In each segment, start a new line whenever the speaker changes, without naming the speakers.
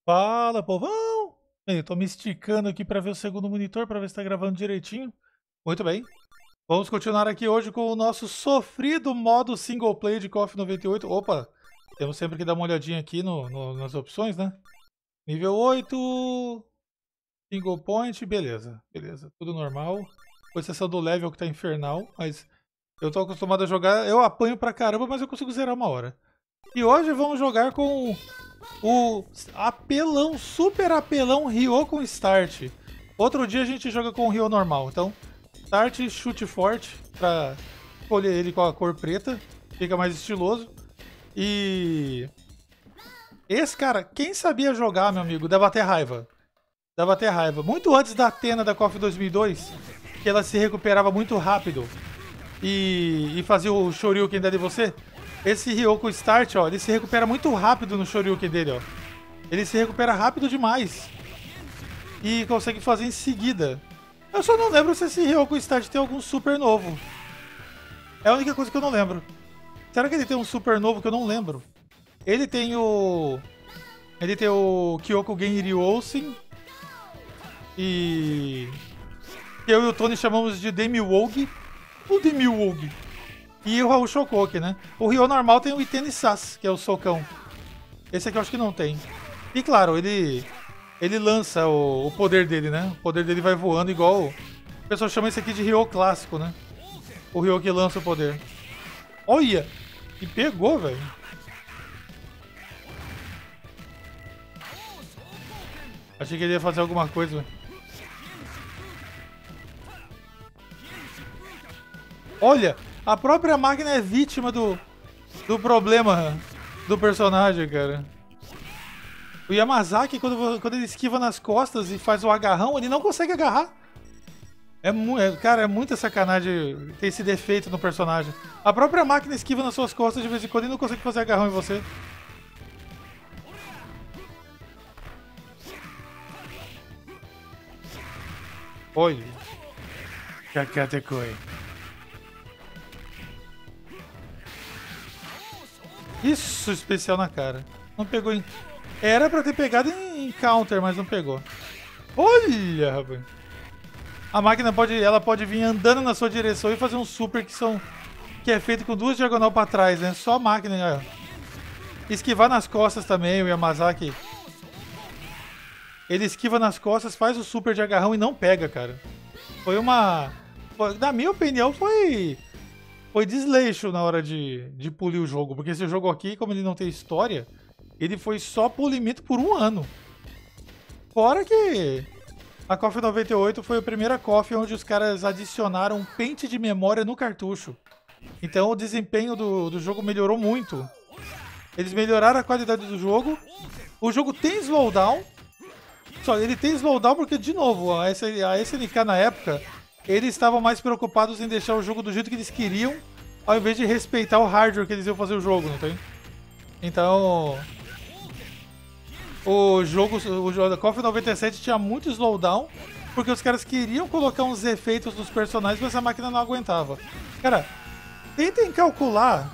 Fala, povão! Bem, eu tô me esticando aqui para ver o segundo monitor, para ver se tá gravando direitinho. Muito bem. Vamos continuar aqui hoje com o nosso sofrido modo single play de KOF 98. Opa! Temos sempre que dar uma olhadinha aqui nas opções, né? Nível 8, single point, beleza. Beleza, tudo normal. Com exceção do level que tá infernal, mas eu tô acostumado a jogar, eu apanho pra caramba, mas eu consigo zerar uma hora. E hoje vamos jogar com o apelão, super apelão Ryo com Start. Outro dia a gente joga com o Ryo normal. Então, Start, chute forte, pra escolher ele com a cor preta. Fica mais estiloso. E... esse cara, quem sabia jogar, meu amigo, dava até raiva. Dava até raiva. Muito antes da Athena da KOF 2002, que ela se recuperava muito rápido e fazia o Shoryuken dali você. Esse Ryoko Start, ó, ele se recupera muito rápido no Shoryuken dele, ó. Ele se recupera rápido demais. E consegue fazer em seguida. Eu só não lembro se esse Ryoko Start tem algum super novo. É a única coisa que eu não lembro. Será que ele tem um super novo que eu não lembro? Ele tem o... ele tem o Kyokugen Ryousen. E... eu e o Tony chamamos de Demiwogi. O Demiwogi. E o Shokoki, né? O Ryo normal tem o Iten Sas, que é o socão. Esse aqui eu acho que não tem. E claro, ele lança o poder dele, né? O poder dele vai voando igual... o pessoal chama esse aqui de Ryo clássico, né? O Ryo que lança o poder. Olha! E pegou, velho. Achei que ele ia fazer alguma coisa. Olha! A própria máquina é vítima do problema do personagem, cara. O Yamazaki, quando ele esquiva nas costas e faz o agarrão, ele não consegue agarrar. Cara, é muita sacanagem ter esse defeito no personagem. A própria máquina esquiva nas suas costas de vez em quando e não consegue fazer agarrão em você. Olha. Kakatekoi. Isso, especial na cara. Não pegou em... era pra ter pegado em counter, mas não pegou. Olha, rapaz. A máquina pode vir andando na sua direção e fazer um super que é feito com duas diagonal pra trás, né? Só a máquina, ó. Esquivar nas costas também, o Yamazaki. Ele esquiva nas costas, faz o super de agarrão e não pega, cara. Foi uma... na minha opinião, foi desleixo na hora de polir o jogo. Porque esse jogo aqui, como ele não tem história, ele foi só polimento por um ano. Fora que a KOF 98 foi a primeira KOF onde os caras adicionaram um pente de memória no cartucho. Então o desempenho do jogo melhorou muito. Eles melhoraram a qualidade do jogo. O jogo tem slowdown. Só ele tem slowdown porque, de novo, a SNK na época... eles estavam mais preocupados em deixar o jogo do jeito que eles queriam, ao invés de respeitar o hardware que eles iam fazer o jogo, não tem? Então, o KOF 97 tinha muito slowdown, porque os caras queriam colocar uns efeitos nos personagens, mas a máquina não aguentava. Cara, tentem calcular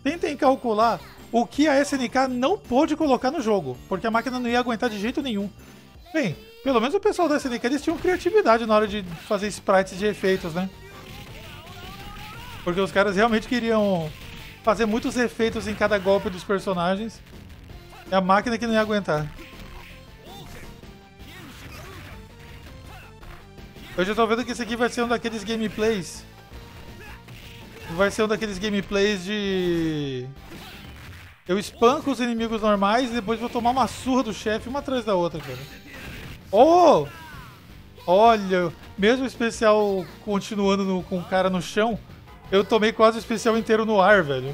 o que a SNK não pôde colocar no jogo, porque a máquina não ia aguentar de jeito nenhum. Bem, pelo menos o pessoal da SNK, eles tinham criatividade na hora de fazer sprites de efeitos, né? Porque os caras realmente queriam fazer muitos efeitos em cada golpe dos personagens. É a máquina que não ia aguentar. Eu já tô vendo que esse aqui vai ser um daqueles gameplays. Vai ser um daqueles gameplays de... eu espanco os inimigos normais e depois vou tomar uma surra do chefe uma atrás da outra, cara. Oh! Olha, mesmo o especial continuando com o cara no chão, eu tomei quase o especial inteiro no ar, velho.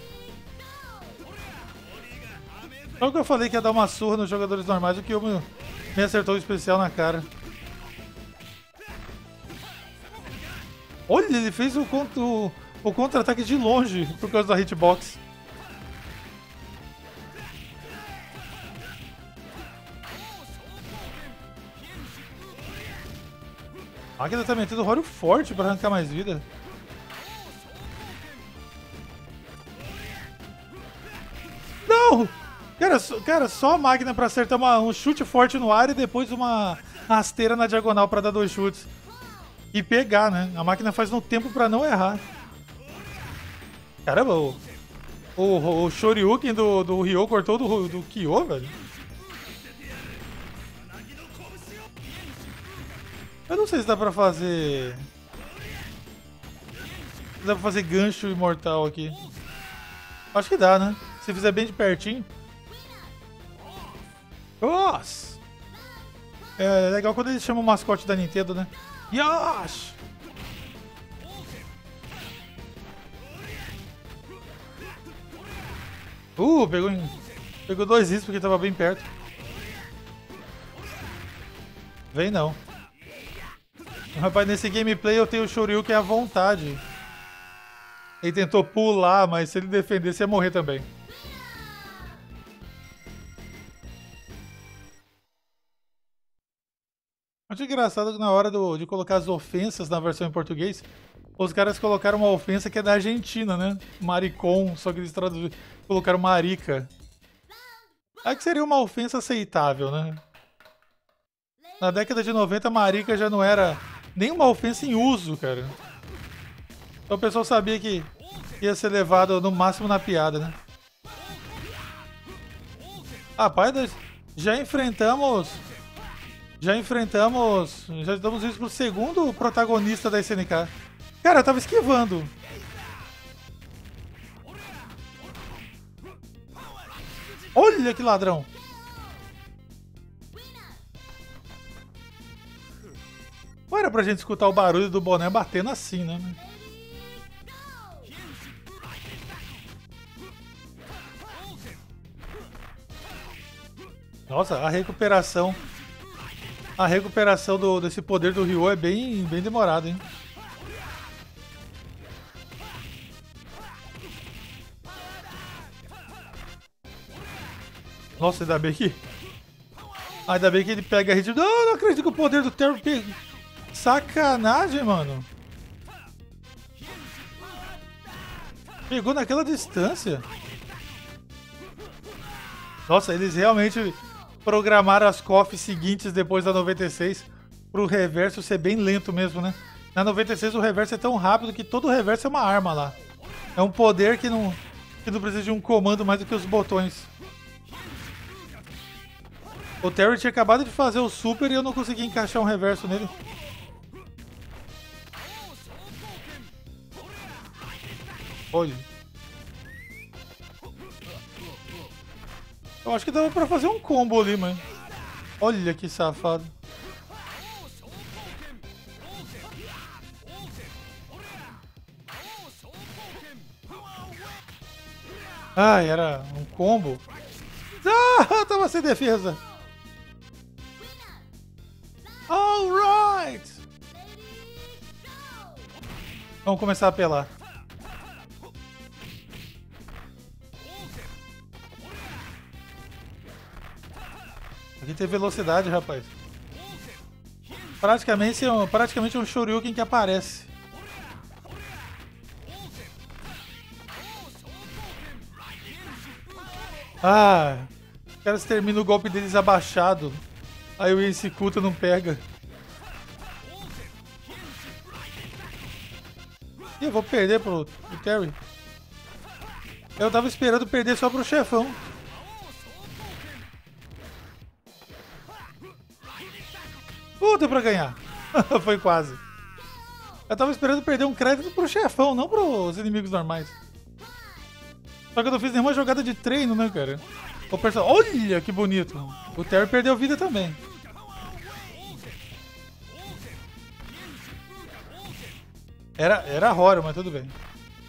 Só que eu falei que ia dar uma surra nos jogadores normais, o que me acertou o especial na cara. Olha, ele fez o contra-ataque de longe por causa da hitbox. A máquina tá metendo Horror forte pra arrancar mais vida. Não! Cara, Cara, só a máquina pra acertar um chute forte no ar e depois uma rasteira na diagonal pra dar 2 chutes. E pegar, né? A máquina faz no tempo pra não errar. Caramba, o Shoryuken do Ryo cortou do Kyo, velho. Eu não sei se dá pra fazer... Dá pra fazer gancho imortal aqui. Acho que dá, né? Se fizer bem de pertinho. Nossa! É legal quando eles chamam o mascote da Nintendo, né? Yosh! Pegou 2 hits porque tava bem perto. Vem não. Rapaz, nesse gameplay eu tenho o Shoryuken à vontade. Ele tentou pular, mas se ele defendesse ia morrer também. Acho engraçado que na hora de colocar as ofensas na versão em português, os caras colocaram uma ofensa que é da Argentina, né? Maricon, só que eles colocaram marica. Aí que seria uma ofensa aceitável, né? Na década de 90, marica já não era nem uma ofensa em uso, cara. Então o pessoal sabia que ia ser levado no máximo na piada, né? Rapaz, já enfrentamos... Já estamos indo pro segundo protagonista da SNK. Cara, eu tava esquivando. Olha que ladrão. Não era pra gente escutar o barulho do boné batendo assim, né? Nossa, a recuperação desse poder do Ryo é bem demorada, hein? Nossa, ainda bem que ele pega a hit. Não acredito que o poder do Terry pega. Sacanagem, mano. Pegou naquela distância. Nossa, eles realmente programaram as KOFs seguintes depois da 96 pro reverso ser bem lento mesmo, né? Na 96 o reverso é tão rápido que todo o reverso é uma arma lá. É um poder que não precisa de um comando mais do que os botões. O Terry tinha acabado de fazer o super e eu não consegui encaixar um reverso nele. Olha. Eu acho que dava pra fazer um combo ali, mano. Olha que safado. Ai, era um combo. Ah, tava sem defesa. Alright. Vamos começar a apelar. Aqui tem velocidade, rapaz. Praticamente é um Shoryuken que aparece. Ah, os caras terminam o golpe deles abaixado. Aí o Insikuta não pega. E eu vou perder pro Terry. Eu tava esperando perder só pro chefão. Puta pra ganhar. Foi quase. Eu tava esperando perder um crédito pro chefão, não pros inimigos normais. Só que eu não fiz nenhuma jogada de treino, né, cara? O personagem... Olha que bonito. O Terry perdeu vida também. Era horror, mas tudo bem.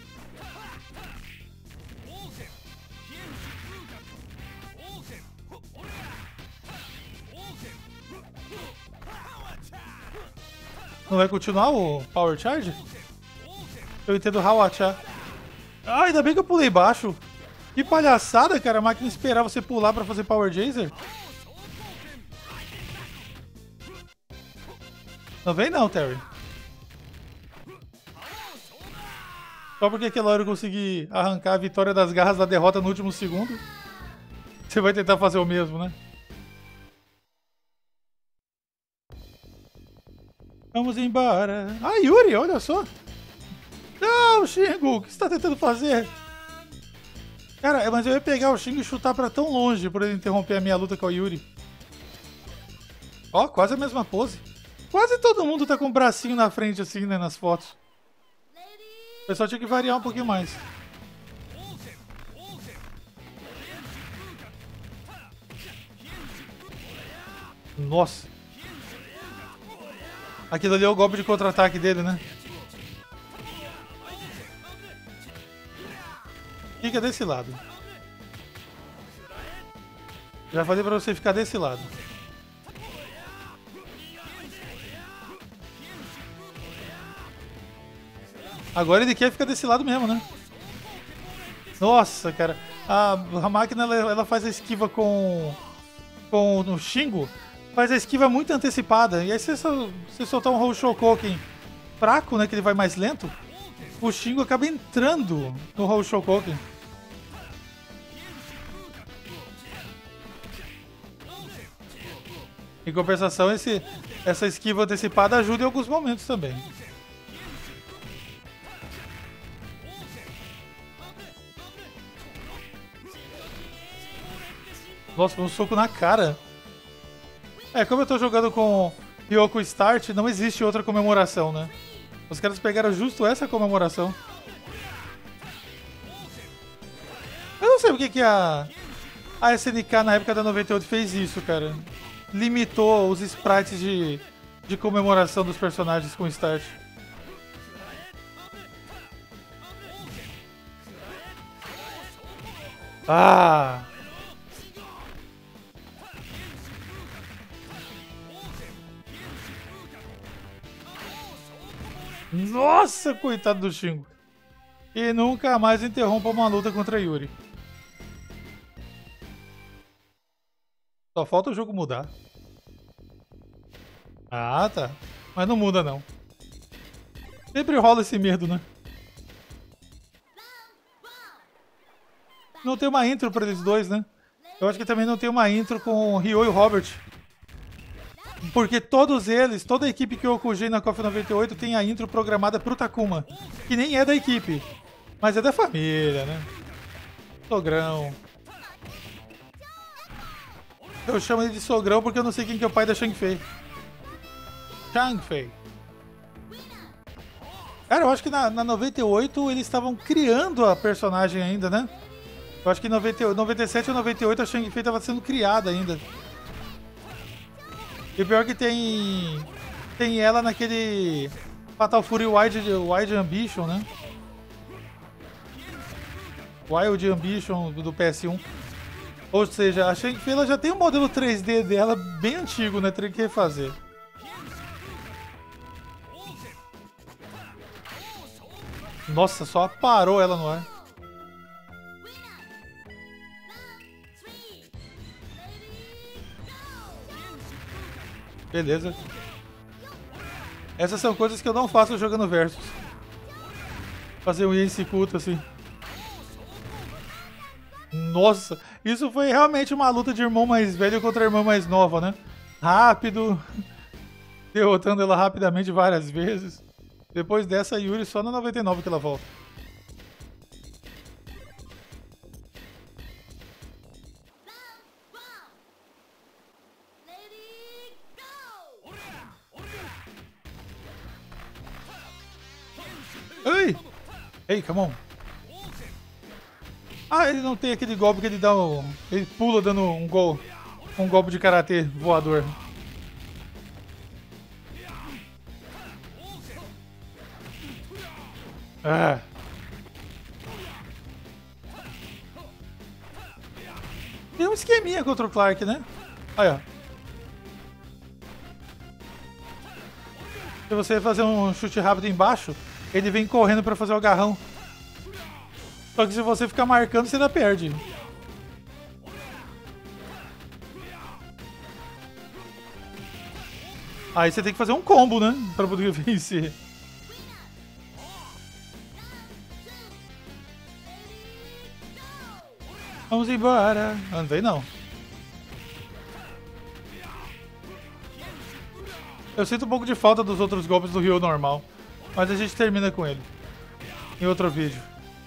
Não vai continuar o Power Charge? Eu entendo Hawacha. Ah, ainda bem que eu pulei baixo. Que palhaçada, cara. A máquina esperava você pular pra fazer Power Jazer. Não vem não, Terry. Só porque aquela hora eu consegui arrancar a vitória das garras da derrota no último segundo. Você vai tentar fazer o mesmo, né? Vamos embora. Ah, Yuri, olha só. Não, Shingo, o que você tá tentando fazer? Cara, mas eu ia pegar o Shingo e chutar pra tão longe por ele interromper a minha luta com o Yuri. Ó, quase a mesma pose. Quase todo mundo tá com o bracinho na frente assim, né, nas fotos. O pessoal tinha que variar um pouquinho mais. Nossa. Aquilo ali é o golpe de contra-ataque dele, né? Fica desse lado. Já falei pra você ficar desse lado. Agora ele quer ficar desse lado mesmo, né? Nossa, cara. A máquina, ela faz a esquiva com o Shingo. Faz a esquiva muito antecipada. E aí se você soltar um Houshokoken fraco, né? Que ele vai mais lento. O Shingo acaba entrando no Houshokoken. Em compensação, essa esquiva antecipada ajuda em alguns momentos também. Nossa, um soco na cara. É, como eu tô jogando com Ryoko Start, não existe outra comemoração, né? Os caras pegaram justo essa comemoração. Eu não sei porque que a SNK na época da 98 fez isso, cara. Limitou os sprites de comemoração dos personagens com Start. Ah! Nossa, coitado do Shingo. E nunca mais interrompa uma luta contra Yuri. Só falta o jogo mudar. Ah, tá. Mas não muda, não. Sempre rola esse medo, né? Não tem uma intro pra eles dois, né? Eu acho que também não tem uma intro com o Ryo e o Robert. Porque todos eles, toda a equipe que eu ocupei na KOF 98 tem a intro programada pro Takuma. Que nem é da equipe, mas é da família, né? Sogrão. Eu chamo ele de Sogrão porque eu não sei quem que é o pai da Shang Fei. Shang Fei. Cara, eu acho que na 98 eles estavam criando a personagem ainda, né? Eu acho que em 97 ou 98 a Shang Fei estava sendo criada ainda. E o pior que tem ela naquele Fatal Fury Wild Ambition, né? Wild Ambition do PS1. Ou seja, a Shang Fei ela já tem um modelo 3D dela bem antigo, né? Teria que refazer. Nossa, só parou ela no ar. Beleza. Essas são coisas que eu não faço jogando Versus. Fazer um Yensi culto assim. Nossa, isso foi realmente uma luta de irmão mais velho contra irmã mais nova, né? Rápido. Derrotando ela rapidamente várias vezes. Depois dessa, a Yuri só na 99 que ela volta. Ei! Ei, come on. Ah, ele não tem aquele golpe que ele dá ele pula dando um golpe de karatê voador. Ah. Tem um esqueminha contra o Clark, né? Aí, ó. Se você fazer um chute rápido embaixo, ele vem correndo pra fazer o agarrão. Só que se você ficar marcando, você ainda perde. Aí você tem que fazer um combo, né? Pra poder vencer. Vamos embora. Não vem não. Eu sinto um pouco de falta dos outros golpes do Ryu normal. Mas a gente termina com ele. Em outro vídeo.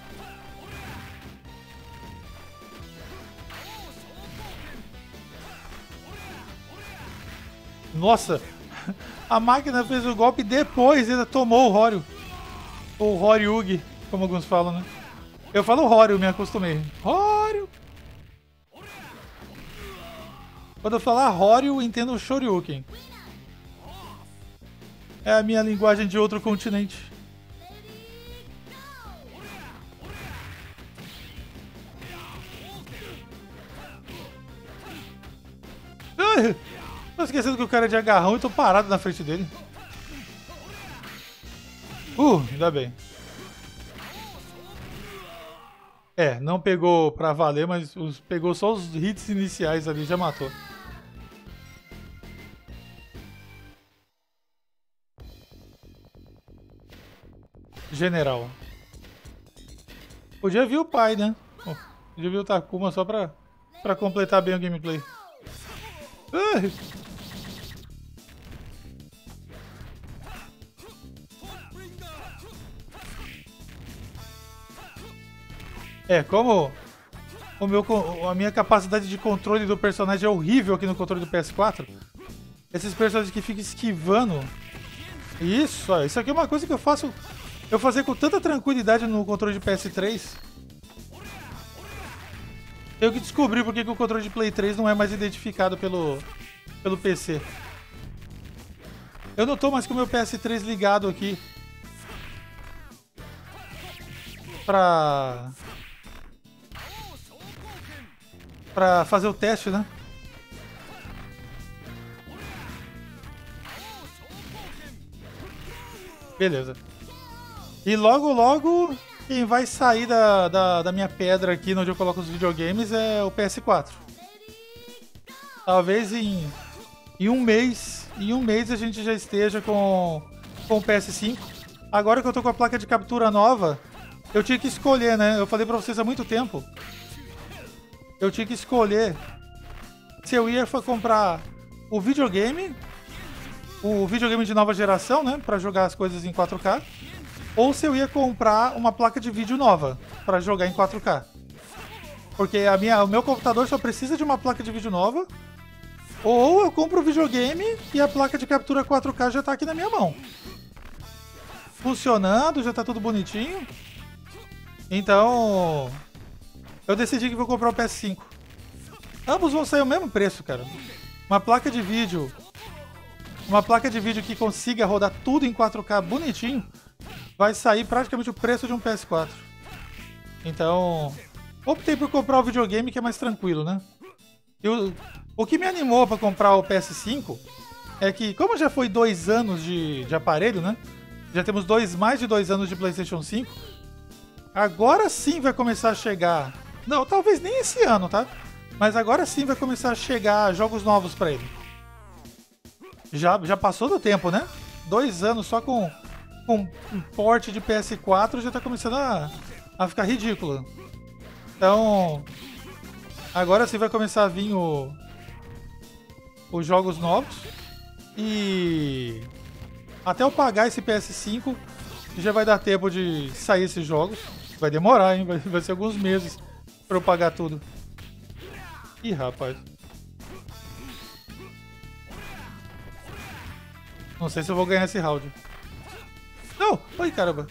Nossa. A máquina fez o golpe depois. Ainda tomou o Horyu. Ou Horyugi, como alguns falam, né? Eu falo Horyu, me acostumei. Horyu. Quando eu falar Horyu, eu entendo o Shoryuken. É a minha linguagem de outro continente. Ai, tô esquecendo que o cara é de agarrão e tô parado na frente dele. Ainda bem. É, não pegou pra valer, mas pegou só os hits iniciais ali, já matou. General. Podia vir o pai, né? Podia vir o Takuma só pra completar bem o gameplay. É, como a minha capacidade de controle do personagem é horrível aqui no controle do PS4, esses personagens que ficam esquivando... Isso, ó, isso aqui é uma coisa que eu faço... Eu fazer com tanta tranquilidade no controle de PS3. Eu que descobri porque que o controle de Play 3 não é mais identificado pelo PC. Eu não tô mais com o meu PS3 ligado aqui. Pra fazer o teste, né? Beleza. E logo, logo, quem vai sair da minha pedra aqui, onde eu coloco os videogames, é o PS4. Talvez em um mês a gente já esteja com o PS5. Agora que eu tô com a placa de captura nova, eu tinha que escolher, né? Eu falei pra vocês há muito tempo. Eu tinha que escolher se eu ia comprar o videogame de nova geração, né? Pra jogar as coisas em 4K. Ou se eu ia comprar uma placa de vídeo nova para jogar em 4K. Porque o meu computador só precisa de uma placa de vídeo nova. Ou eu compro o videogame e a placa de captura 4K já tá aqui na minha mão. Funcionando, já tá tudo bonitinho. Então, eu decidi que vou comprar o PS5. Ambos vão sair o mesmo preço, cara. Uma placa de vídeo que consiga rodar tudo em 4K bonitinho, vai sair praticamente o preço de um PS4. Então, optei por comprar o videogame, que é mais tranquilo, né? O que me animou para comprar o PS5 é que, como já foi 2 anos de aparelho, né? Já temos mais de 2 anos de PlayStation 5. Agora sim vai começar a chegar... Não, talvez nem esse ano, tá? Mas agora sim vai começar a chegar jogos novos para ele. Já passou do tempo, né? 2 anos só com um port de PS4 já tá começando a ficar ridículo. Então, agora sim vai começar a vir os jogos novos. E até eu pagar esse PS5 já vai dar tempo de sair esses jogos. Vai demorar, hein? Vai ser alguns meses pra eu pagar tudo. Ih, rapaz. Não sei se eu vou ganhar esse round. Não! Ai, caramba.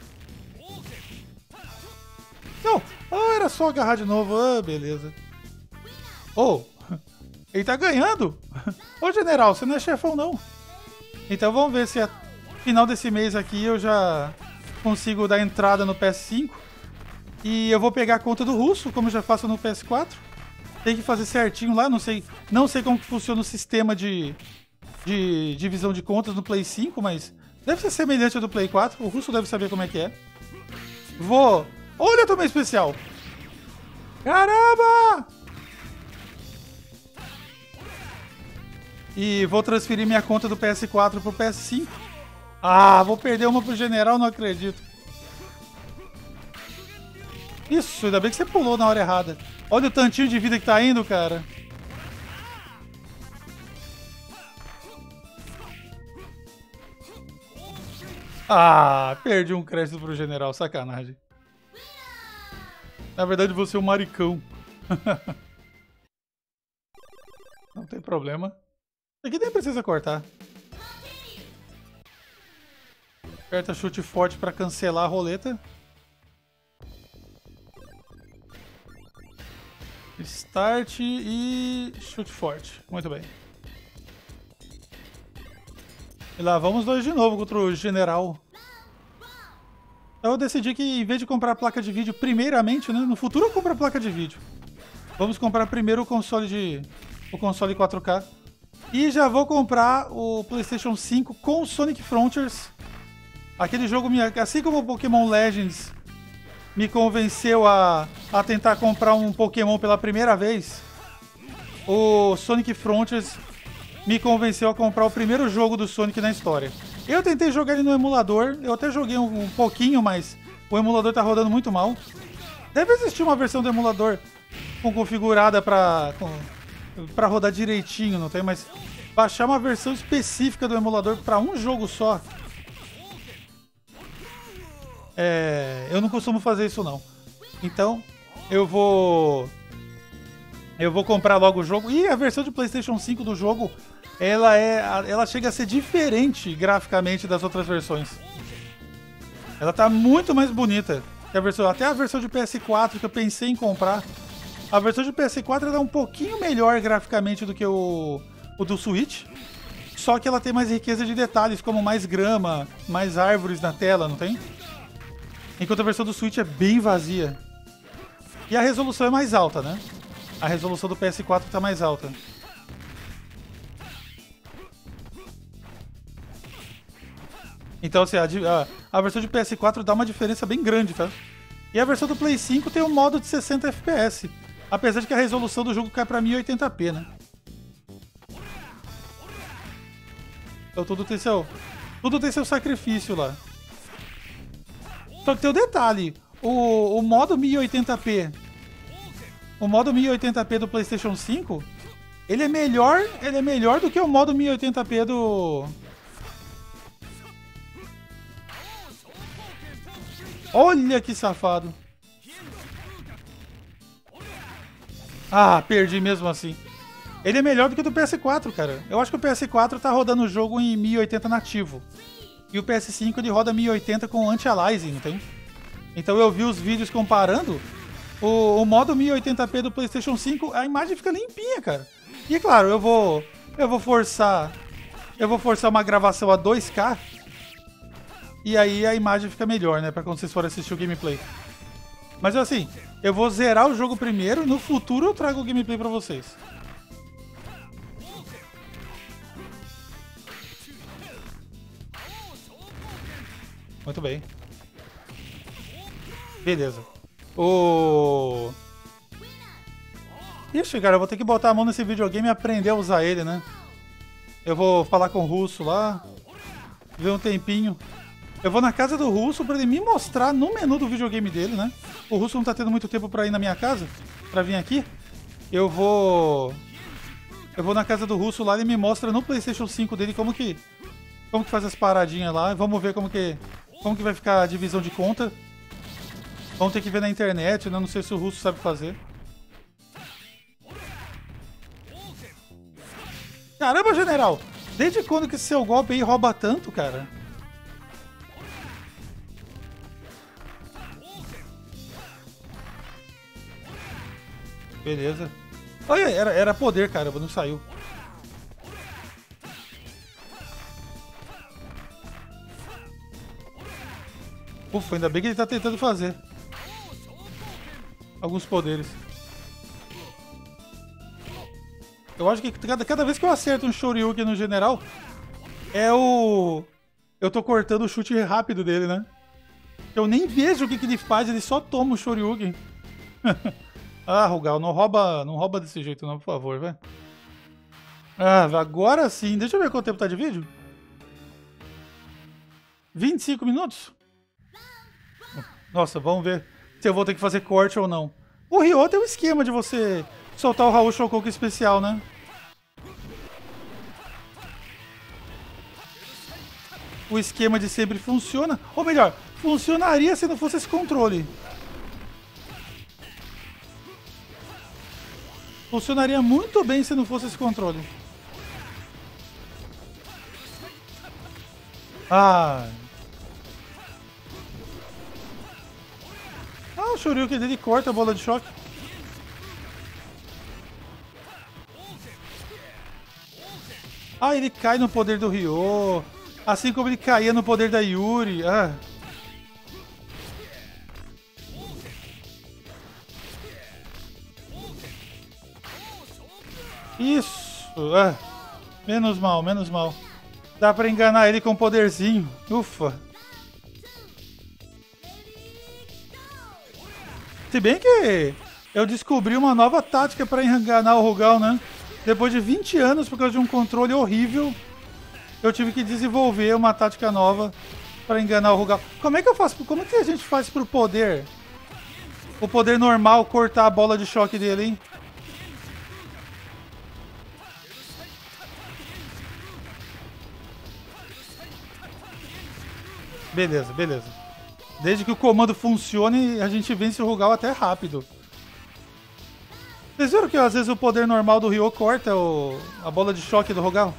Não! Ah, era só agarrar de novo. Ah, beleza. Oh! Ele tá ganhando! Ô, general, você não é chefão, não. Então vamos ver se final desse mês aqui eu já consigo dar entrada no PS5. E eu vou pegar a conta do russo, como eu já faço no PS4. Tem que fazer certinho lá, não sei como que funciona o sistema de divisão de contas no Play 5, mas deve ser semelhante ao do Play 4. O russo deve saber como é que é. Olha também especial! Caramba! E vou transferir minha conta do PS4 pro PS5. Ah, vou perder uma pro general, não acredito. Isso, ainda bem que você pulou na hora errada. Olha o tantinho de vida que tá indo, cara. Ah, perdi um crédito pro general, sacanagem. Na verdade, você é um maricão. Não tem problema. Aqui nem precisa cortar. Aperta chute forte pra cancelar a roleta. Start e chute forte. Muito bem. E lá vamos nós de novo contra o general. Então eu decidi que em vez de comprar a placa de vídeo primeiramente, né? No futuro eu compro a placa de vídeo. Vamos comprar primeiro o console 4K. E já vou comprar o PlayStation 5 com o Sonic Frontiers. Aquele jogo, assim como o Pokémon Legends me convenceu a tentar comprar um Pokémon pela primeira vez, o Sonic Frontiers me convenceu a comprar o primeiro jogo do Sonic na história. Eu tentei jogar ele no emulador, eu até joguei um pouquinho, mas o emulador tá rodando muito mal. Deve existir uma versão do emulador configurada pra rodar direitinho, não tem? Mas baixar uma versão específica do emulador pra um jogo só, eu não costumo fazer isso não. Então eu vou comprar logo o jogo. E a versão de PlayStation 5 do jogo, ela chega a ser diferente graficamente das outras versões. Ela tá muito mais bonita que a versão, até a versão de PS4 que eu pensei em comprar. A versão de PS4 ela é um pouquinho melhor graficamente do que o do Switch. Só que ela tem mais riqueza de detalhes, como mais grama, mais árvores na tela, não tem? Enquanto a versão do Switch é bem vazia. E a resolução é mais alta, né? A resolução do PS4 tá mais alta. Então, assim, a versão de PS4 dá uma diferença bem grande, tá? E a versão do Play 5 tem um modo de 60 FPS. Apesar de que a resolução do jogo cai pra 1080p, né? Então tudo tem seu sacrifício lá. Só que tem um detalhe. O modo 1080p... O modo 1080p do PlayStation 5, ele é melhor do que o modo 1080p do... Olha que safado. Ah, perdi mesmo assim. Ele é melhor do que o do PS4, cara. Eu acho que o PS4 tá rodando o jogo em 1080 nativo. E o PS5 ele roda 1080 com anti-aliasing, não tem? Então eu vi os vídeos comparando. O modo 1080p do PlayStation 5, a imagem fica limpinha, cara. E é claro, eu vou forçar uma gravação a 2K. E aí a imagem fica melhor, né? Pra quando vocês forem assistir o gameplay. Mas assim, eu vou zerar o jogo primeiro e no futuro eu trago o gameplay pra vocês. Muito bem. Beleza. Ixi, cara, eu vou ter que botar a mão nesse videogame e aprender a usar ele, né? Eu vou falar com o Russo lá, ver um tempinho. Eu vou na casa do Russo pra ele me mostrar no menu do videogame dele, né? O Russo não tá tendo muito tempo pra ir na minha casa, pra vir aqui. Eu vou na casa do Russo lá, ele me mostra no PlayStation 5 dele como que faz as paradinhas lá. Vamos ver como que vai ficar a divisão de conta. Vamos ter que ver na internet, né? Não sei se o Russo sabe fazer. Caramba, general! Desde quando que seu golpe aí rouba tanto, cara? Beleza. Olha, era poder, caramba, não saiu. Ufa, ainda bem que ele tá tentando fazer alguns poderes. Eu acho que cada vez que eu acerto um Shoryuken no general, eu tô cortando o chute rápido dele, né? Eu nem vejo o que ele faz, ele só toma o Shoryuken. Ah, Rugal, não rouba desse jeito não, por favor, velho. Ah, agora sim. Deixa eu ver quanto tempo tá de vídeo. 25 minutos? Nossa, vamos ver se eu vou ter que fazer corte ou não. O Ryo tem um esquema de você soltar o Raul Shokoku especial, né? O esquema de sempre funciona. Ou melhor, funcionaria se não fosse esse controle. Funcionaria muito bem se não fosse esse controle. Ah, o Shoryuken dele corta a bola de choque. Ah, ele cai no poder do Ryo. Assim como ele caía no poder da Yuri. Ah. Isso. Ah. Menos mal, menos mal. Dá pra enganar ele com um poderzinho. Ufa. Se bem que eu descobri uma nova tática pra enganar o Rugal, né? Depois de 20 anos, por causa de um controle horrível, eu tive que desenvolver uma tática nova pra enganar o Rugal. Como é que eu faço? Como é que a gente faz pro poder? O poder normal cortar a bola de choque dele, hein? Beleza, beleza. Desde que o comando funcione, a gente vence o Rugal até rápido. Vocês viram que às vezes o poder normal do Ryo corta a bola de choque do Rugal?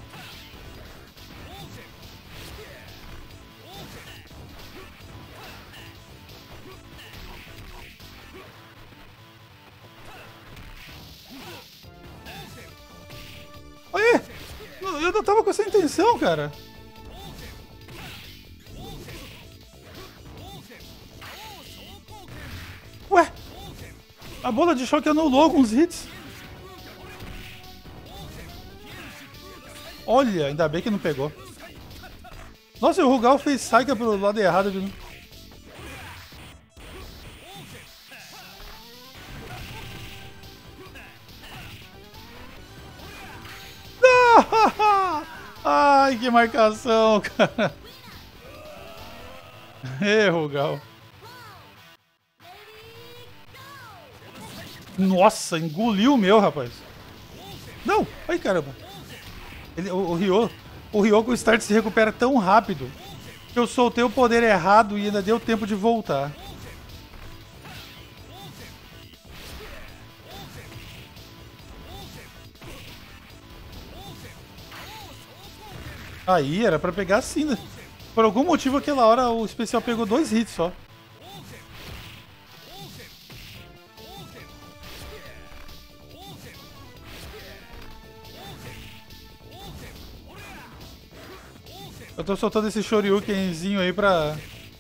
Ué, eu não tava com essa intenção, cara. Ué, a bola de choque anulou alguns hits. Olha, ainda bem que não pegou. Nossa, o Rugal fez Saika pro lado errado de novo. Ai, que marcação, cara. Rugal. Nossa, engoliu o meu, rapaz. Não, ai caramba. O Ryo com o start se recupera tão rápido que eu soltei o poder errado e ainda deu tempo de voltar. Aí, era pra pegar assim, né? Por algum motivo, aquela hora o especial pegou 2 hits só. Eu tô soltando esse Shoryukenzinho aí pra...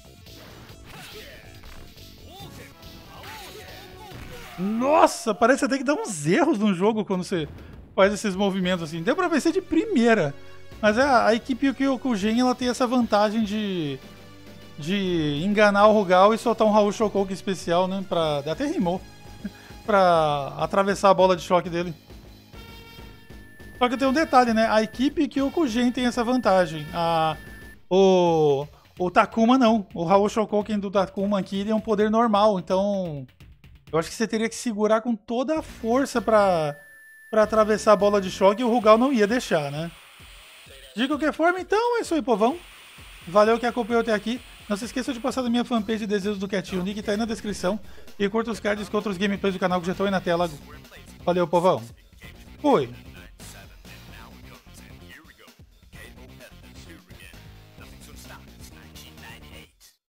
Nossa, parece até que dá uns erros no jogo quando você faz esses movimentos assim. Deu pra vencer de primeira. Mas a equipe Kyokugen, ela tem essa vantagem de enganar o Rugal e soltar um Raul Shokoku especial, né? Até rimou. Pra atravessar a bola de choque dele. Só que tem um detalhe, né? A equipe Kyokugen tem essa vantagem. O Takuma não. O Raul Shokoken do Takuma aqui, ele é um poder normal. Então, eu acho que você teria que segurar com toda a força pra atravessar a bola de choque e o Rugal não ia deixar, né? De qualquer forma, então, é isso aí, povão. Valeu que acompanhou até aqui. Não se esqueça de passar na minha fanpage de Desejos do Quietinho. O link tá aí na descrição. E curta os cards com outros gameplays do canal que já estão aí na tela. Valeu, povão. Fui.